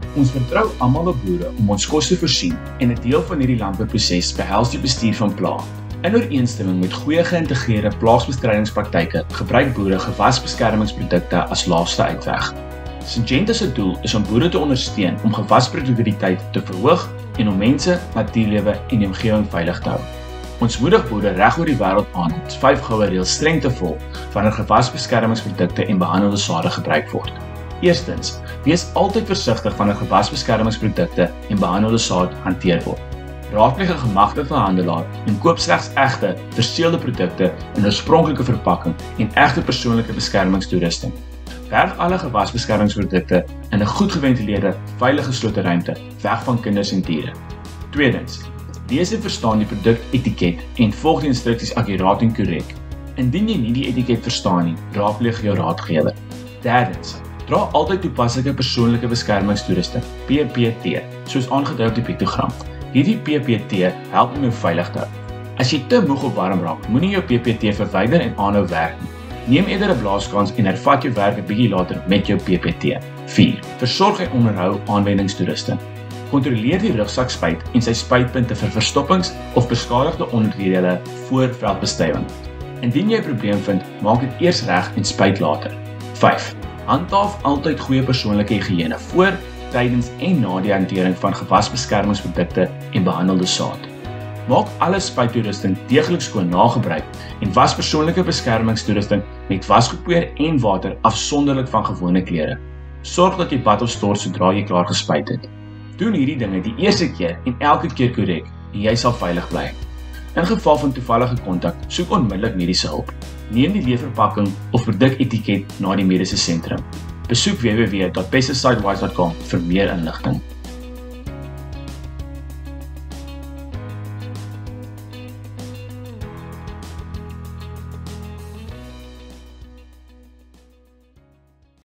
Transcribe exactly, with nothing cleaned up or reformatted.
Ons vertrou almal op boere om ons kos te voorsien en 'n deel van hierdie landbouproses behels die bestuur van plaag. In ooreenstemming met goeie geïntegreerde plaasbestrydingspraktyke gebruik boere gewasbeskermingsprodukte as laaste uitweg. Syngenta se doel is om boere te ondersteun om gewasproduktiwiteit te verhoog en om mense, natuurlewe en die omgewing veilig te hou. Ons moedig boere reg oor die wêreld aan om vyf goue reëls streng te volg wanneer gewasbeskermingsprodukte en behandelde sade gebruik word. Eerstens, wees altyd versigtig wanneer gewasbeskermingsprodukte en behandelde saad hanteer word. Raadpleeg 'n gemagtigde handelaar en koop slegs egte, verseelde produkte in oorspronklike verpakking en egte persoonlike beskermingstoerusting. Berg alle gewasbeskermingsprodukte in 'n goed geventileerde, veilige geslote ruimte, weg van kinders en diere. Tweedens, lees en verstaan die produktetiket en volg die instruksies akkuraat en korrek. Indien jy nie die etiket verstaan nie, raadpleeg jou raadgewer. Derdens, dra altyd toepaslike persoonlike beskermingstoerusting, P P T, soos aangedui op die piktogram. Hierdie P P T help om jou veilig te hou. As jy te moeg of warm raak, moenie jou P P T verwyder en aanhou werk nie. Neem eerder 'n blaaskans en hervat jou werk 'n bietjie later met jou P P T. vier. Versorg en onderhou aanwendingstoerusting. Kontroleer die rugsakspuit en sy spuitpunte vir verstoppings of beskadigde onderdele voor veldbestuiving. Indien jy 'n probleem vind, maak dit eers reg en spuit later. vyf. Handhaaf altyd goeie persoonlike higiëne voor, tydens en na die hantering van gewasbeskermingsprodukte en behandelde saad. Maak alle spuittoerusting deeglik skoon na gebruik en was persoonlike beskermingstoerusting met wasgepoeier en water afsonderlik van gewone klere. Sorg dat jy bad of stort sodra jy klaar gespuit het. Doen hierdie dinge die eerste keer en elke keer korrek en jy sal veilig bly. In geval van toevallige kontak, soek onmiddellik mediese hulp. Neem die leefverpakking of produktetiket na die mediese sentrum. Besoek w w w punt pesticide wise punt com vir meer inligting.